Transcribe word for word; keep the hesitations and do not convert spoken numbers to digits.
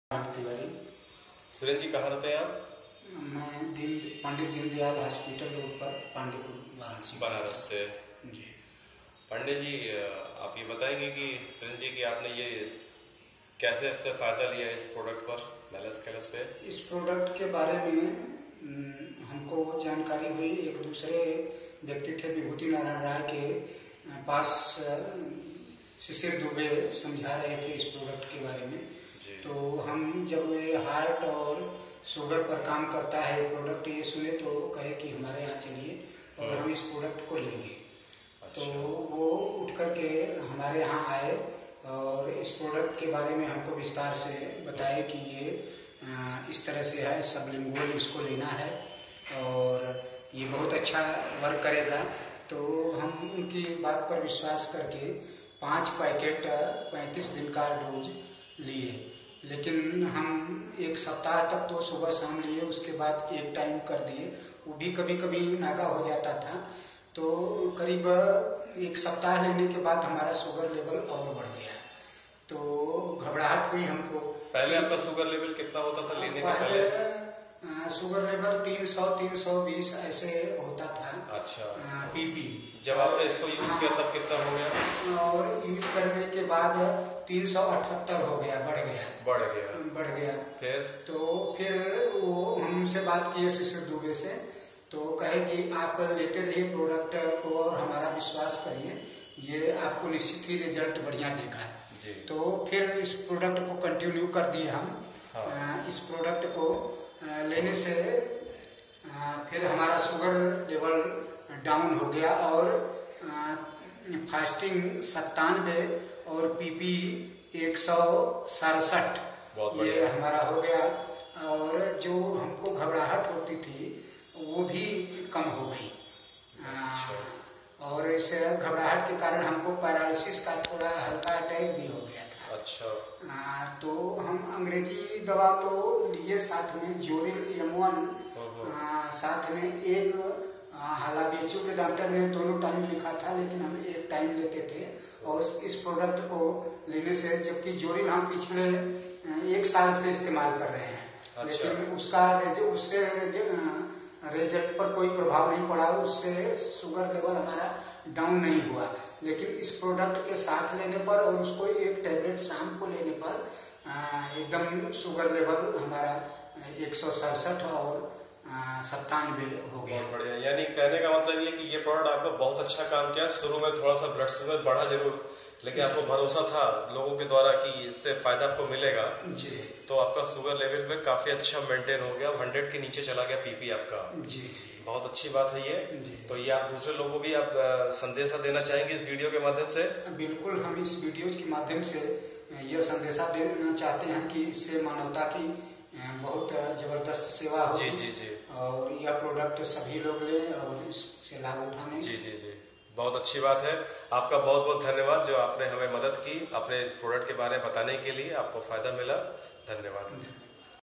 तिवारी। सुरेंद्र जी कहाँ रहते हैं आप? मैं दिन पंडित दीनदयाल हॉस्पिटल रोड पर पांडेपुर वाराणसी बनारस से। जी पंडित जी आप ये बताएंगे कि सुरेंद्र जी कि आपने ये कैसे से फायदा लिया इस प्रोडक्ट पर, मैलस कैलस पे? इस प्रोडक्ट के बारे में हमको जानकारी हुई, एक दूसरे व्यक्ति थे विभूति नारायण राय के पास शिशिर दुबे समझा रहे थे इस प्रोडक्ट के बारे में। तो हम जब ये हार्ट और शुगर पर काम करता है प्रोडक्ट, ये सुने तो कहे कि हमारे यहाँ चलिए और हम इस प्रोडक्ट को लेंगे। अच्छा। तो वो उठ करके हमारे यहाँ आए और इस प्रोडक्ट के बारे में हमको विस्तार से बताए कि ये इस तरह से है, सबलिंगुअल इसको लेना है और ये बहुत अच्छा वर्क करेगा। तो हम उनकी बात पर विश्वास करके पाँच पैकेट पैंतीस दिन का डोज लिए, लेकिन हम एक सप्ताह तक तो सुबह शाम लिए, उसके बाद एक टाइम कर दिए। वो भी कभी कभी नागा हो जाता था। तो करीब एक सप्ताह लेने के बाद हमारा शुगर लेवल और बढ़ गया। तो घबराहट हुई हमको। पहले आपका शुगर लेवल कितना होता था लेने के पहले? शुगर लेवल तीन सौ तीन सौ बीस ऐसे होता था। अच्छा। पीपी। जब आपने इसको यूज किया तब कितना हो गया? और यूज करने के बाद तीन सौ अठहत्तर हो गया, बढ़ गया बढ़ गया बढ़ गया फिर तो फिर वो हमसे बात किए शिशिर दुबे से, तो कहे कि आप लेते रहिए प्रोडक्ट को और हमारा विश्वास करिए, ये आपको निश्चित ही रिजल्ट बढ़िया देगा। तो फिर इस प्रोडक्ट को कंटिन्यू कर दिए हम। हाँ। इस प्रोडक्ट को लेने से फिर हमारा शुगर लेवल डाउन हो गया और फास्टिंग सत्तानवे और पीपी एक सौ सड़सठ ये हमारा हो गया। और जो हमको घबराहट होती थी वो भी कम हो गई। और इस घबराहट के कारण हमको पैरालिसिस का थोड़ा हल्का अटैक भी हो गया था। अच्छा। आ, तो हम अंग्रेजी दवा तो लिए, साथ में जोरिल एम वन साथ में एक हाला बेचू के डॉक्टर ने दोनों टाइम लिखा था, लेकिन हम एक टाइम लेते थे। और इस प्रोडक्ट को लेने से, जबकि जोरिल हम पिछले एक साल से इस्तेमाल कर रहे हैं। अच्छा। लेकिन उसका उससे रिजल्ट पर कोई प्रभाव नहीं पड़ा, उससे शुगर लेवल हमारा डाउन नहीं हुआ। लेकिन इस प्रोडक्ट के साथ लेने पर और उसको एक टैबलेट शाम को लेने पर एकदम शुगर लेवल हमारा एक सौ सड़सठ और सत्तानवे हो गया। बढ़िया। यानी कहने का मतलब ये कि ये प्रोडक्ट आपका बहुत अच्छा काम किया। शुरू में थोड़ा सा ब्लड शुगर बढ़ा जरूर, लेकिन आपको भरोसा था लोगों के द्वारा कि इससे फायदा आपको मिलेगा। जी। तो आपका शुगर लेवल में काफी अच्छा मेंटेन हो गया, हंड्रेड के नीचे चला गया पीपी आपका। जी। बहुत अच्छी बात है ये। तो ये आप दूसरे लोगों को भी आप संदेशा देना चाहेंगे इस वीडियो के माध्यम से? बिल्कुल, हम इस वीडियो के माध्यम से यह संदेशा देना चाहते हैं कि इससे मानवता की बहुत जबरदस्त सेवा होगी। जी जी जी। और यह प्रोडक्ट सभी लोग लें और इससे लाभ उठाने। जी जी जी, बहुत अच्छी बात है। आपका बहुत बहुत धन्यवाद जो आपने हमें मदद की अपने इस प्रोडक्ट के बारे में बताने के लिए। आपको फायदा मिला, धन्यवाद।